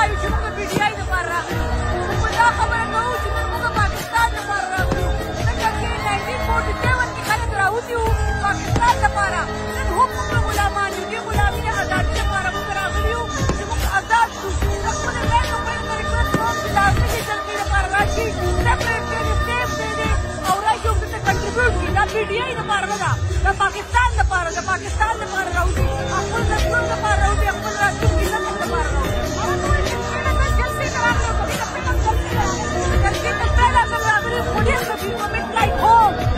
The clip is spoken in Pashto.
وایو چې موږ پی ټي آی دپاره راغلي موږ دا خبره کوو چې نن موږ پاکستان دپاره راغلو ځکه چې 1947 کې خلک راوتي وو پاکستان دپاره نن هم موږ غلامان یو دې غلامي د ازادي دپاره موږ راغلي یو چې موږ ازاد شو د خپل ځای په پیل کې ریکوست کوم چې د ازادۍ جلسې دپاره راشي سپریټ دی سیف دی او راشي او دلته کنټریبیوټ کړي دا پی ټي آی دپاره نه ده د پاکستان دپاره راوځي خپل نسلونو دپاره راوځي خپل راتلونکي نسل دپاره راوځي هغه ټول چې موږ جلسې ته راغلو په دې د فلم جلسې ته پیل اصل راغلي خو ډېر ښه فلم مټ لایک هوم